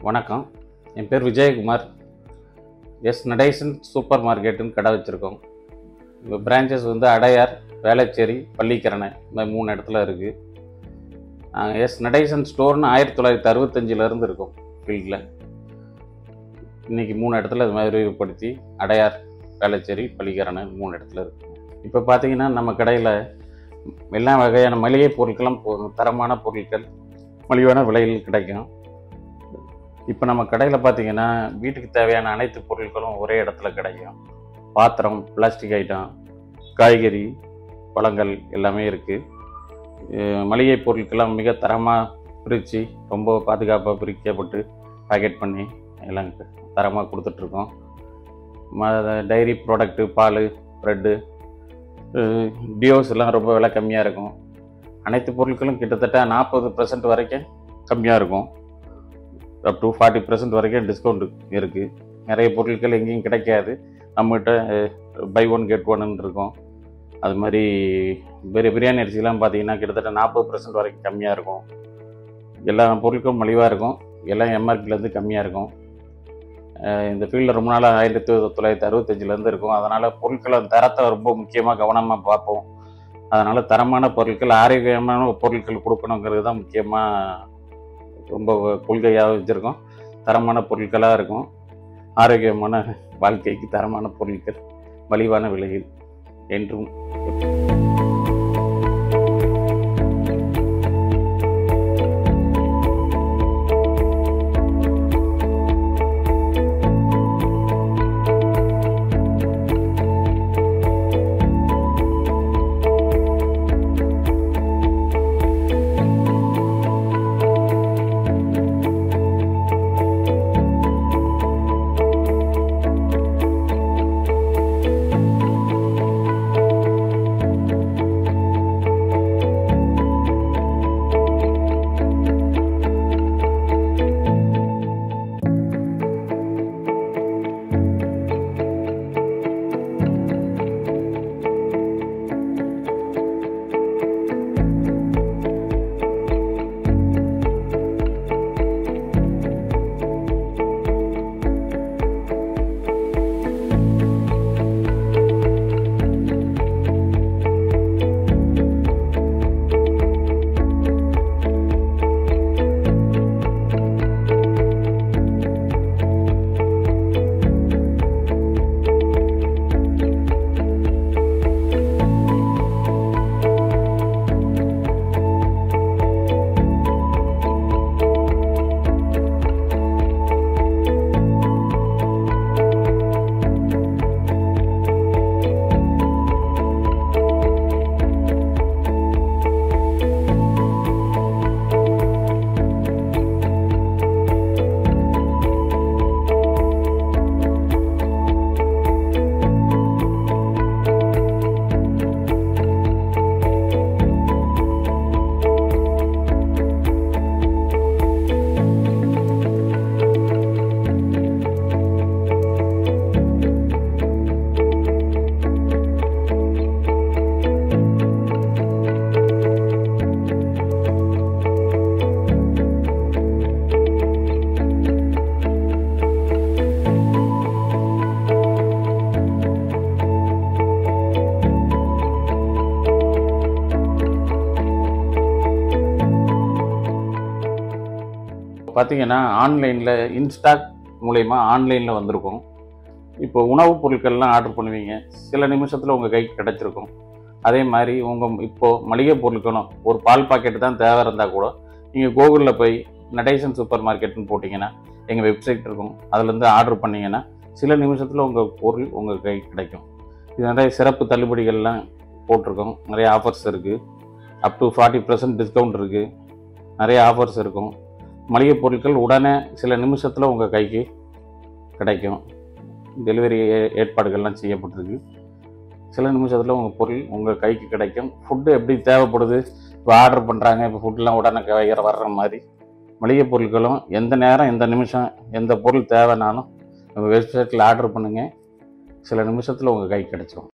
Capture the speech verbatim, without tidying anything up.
வணக்கம். என் பேர் விஜயகுமார். எஸ் நடைசன் சூப்பர் மார்க்கெட்டுன்னு கடை வச்சுருக்கோம். இப்போ பிரான்ச்சஸ் வந்து அடையார், வேளச்சேரி, பள்ளிக்கரணை இந்த மூணு இடத்துல இருக்குது. எஸ் நடைசன் ஸ்டோர்னு ஆயிரத்தி தொள்ளாயிரத்தி அறுபத்தஞ்சிலேருந்து இருக்கும் ஃபீல்டில். இன்றைக்கி மூணு இடத்துல இது மாதிரி விரிவுபடுத்தி அடையார், வேளச்சேரி, பள்ளிக்கரணை மூணு இடத்துல இருக்குது. இப்போ பார்த்திங்கன்னா நம்ம கடையில் எல்லா வகையான மளிகை பொருட்களும் தரமான பொருட்கள் மலிவான விலையில் கிடைக்கும். இப்போ நம்ம கடையில் பார்த்திங்கன்னா வீட்டுக்கு தேவையான அனைத்து பொருட்களும் ஒரே இடத்துல கிடைக்கும். பாத்திரம், பிளாஸ்டிக் ஐட்டம், காய்கறி, பழங்கள் எல்லாமே இருக்குது. மளிகை பொருட்கள்லாம் மிக தரமாக பிரித்து ரொம்ப பாதுகாப்பாக பிரிக்கப்பட்டு பேக்கெட் பண்ணி எல்லாம் தரமாக கொடுத்துட்ருக்கோம். ம டைரி ப்ராடக்ட்டு, பால், ப்ரெட்டு, டியோஸ் எல்லாம் ரொம்ப விலை கம்மியாக இருக்கும். அனைத்து பொருட்களும் கிட்டத்தட்ட நாற்பது பர்சன்ட் வரைக்கும் கம்மியாக இருக்கும். அப் டு ஃபார்ட்டி பர்சன்ட் வரைக்கும் டிஸ்கவுண்ட் இருக்குது. நிறைய பொருட்கள் எங்கேயும் கிடைக்காது. நம்மகிட்ட பை ஒன் கெட் ஒன்னு இருக்கும். அது மாதிரி பெரிய பிரியாணி அரிசிலாம் பார்த்திங்கன்னா கிட்டத்தட்ட நாற்பது பர்சன்ட் வரைக்கும் கம்மியாக இருக்கும். எல்லா பொருட்களும் மலிவாக இருக்கும். எல்லாம் எம்ஆர்பிலேருந்து கம்மியாக இருக்கும். இந்த ஃபீல்டில் ரொம்ப நாள் ஆயிரத்தி தொள்ளாயிரத்தி அறுபத்தஞ்சிலேருந்து இருக்கும். அதனால் பொருட்களை தரத்தை ரொம்ப முக்கியமாக கவனமாக பார்ப்போம். அதனால் தரமான பொருட்கள், ஆரோக்கியமான பொருட்கள் கொடுக்கணுங்கிறது தான் முக்கியமாக ரொம்ப கொள்கையாக வச்சுருக்கோம். தரமான பொருட்களாக இருக்கும். ஆரோக்கியமான வாழ்க்கைக்கு தரமான பொருட்கள் மலிவான விலையில் என்றும். பார்த்திங்கன்னா ஆன்லைனில் இன்ஸ்டாக் மூலயமா ஆன்லைனில் வந்திருக்கும். இப்போ உணவுப் பொருட்கள்லாம் ஆர்டர் பண்ணுவீங்க, சில நிமிஷத்தில் உங்கள் கைக்கு கிடச்சிருக்கும். அதே மாதிரி உங்கள் இப்போது மளிகை பொருட்களும் ஒரு பால் பாக்கெட்டு தான் தேவை இருந்தால் கூட நீங்கள் கூகுளில் போய் நடைசன் சூப்பர் மார்க்கெட்டுன்னு போட்டிங்கன்னா எங்கள் வெப்சைட் இருக்கும். அதுலேருந்து ஆர்டர் பண்ணிங்கன்னா சில நிமிஷத்தில் உங்கள் பொருள் உங்கள் கைக்கு கிடைக்கும். இது நிறைய சிறப்பு தள்ளுபடிகள்லாம் போட்டிருக்கோம். நிறைய ஆஃபர்ஸ் இருக்குது. Up to forty percent discount இருக்குது. நிறைய ஆஃபர்ஸ் இருக்கும். மளிகை பொருட்கள் உடனே சில நிமிஷத்தில் உங்கள் கைக்கு கிடைக்கும். டெலிவரி ஏற்பாடுகள்லாம் செய்யப்பட்டிருக்கு. சில நிமிஷத்தில் உங்கள் பொருள் உங்கள் கைக்கு கிடைக்கும். ஃபுட்டு எப்படி தேவைப்படுது, இப்போ ஆர்டர் பண்ணுறாங்க, இப்போ ஃபுட்டெலாம் உடனே வைக்கிற வர்ற மாதிரி மளிகை பொருட்களும் எந்த நேரம் எந்த நிமிஷம் எந்த பொருள் தேவைனாலும் நம்ம வெப்சைட்டில் ஆர்டர் பண்ணுங்கள். சில நிமிஷத்தில் உங்கள் கைக்கு கிடைச்சிடும்.